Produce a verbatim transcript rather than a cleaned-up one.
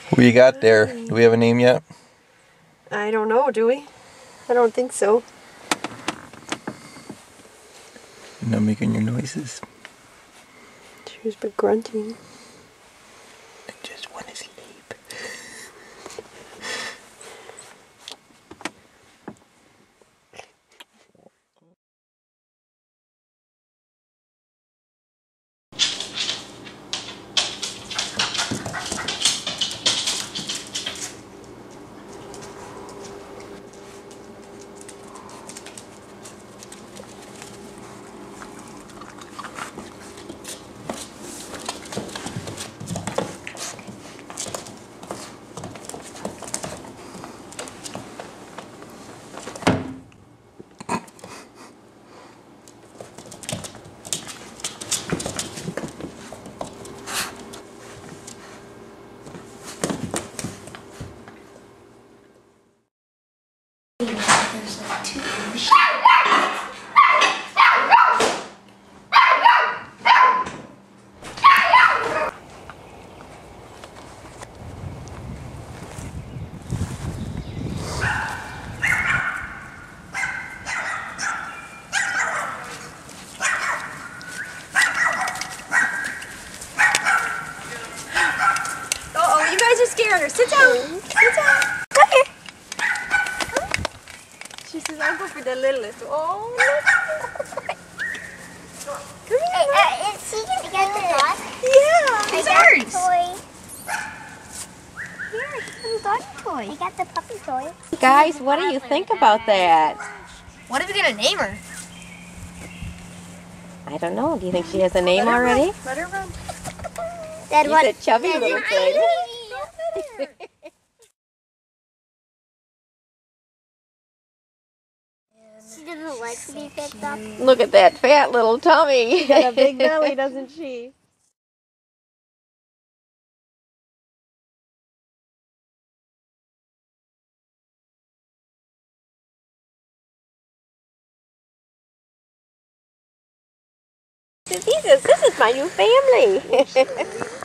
Who you got there? Do we have a name yet? I don't know, do we? I don't think so. You're not making your noises. She was been grunting. I just want to sleep. There's like two. Uh-oh, you guys are scaring her. Sit down. Sit down. Come here. She says, I'll go for the littlest. Oh, look. Come here. Hey, uh, is she gonna get the dog? Yeah, it's ours. Toy. Here, it's a dog toy. We got the puppy toy. Guys, what do you think about that? What are we going to name her? I don't know. Do you think she has a name Let her run. already? Let her run. That She's one. a chubby little thing. She doesn't like to be picked up. Look at that fat little tummy. Got a big belly, doesn't she? This is, this is my new family.